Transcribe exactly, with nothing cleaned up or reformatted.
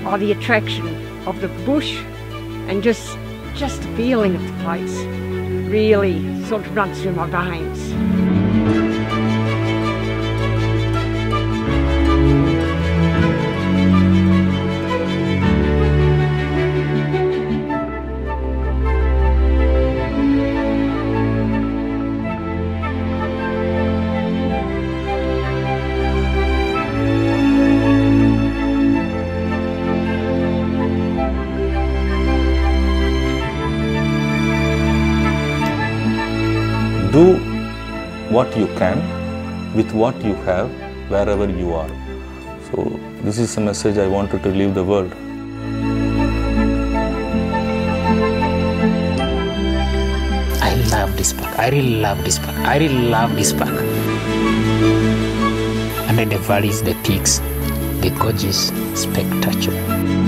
or the attraction of the bush, and just just the feeling of the place really sort of runs through my veins. Do what you can with what you have wherever you are. So this is a message I wanted to leave the world. I love this park. I really love this park. I really love this park. Under the valleys, the peaks, the gorgeous spectacle.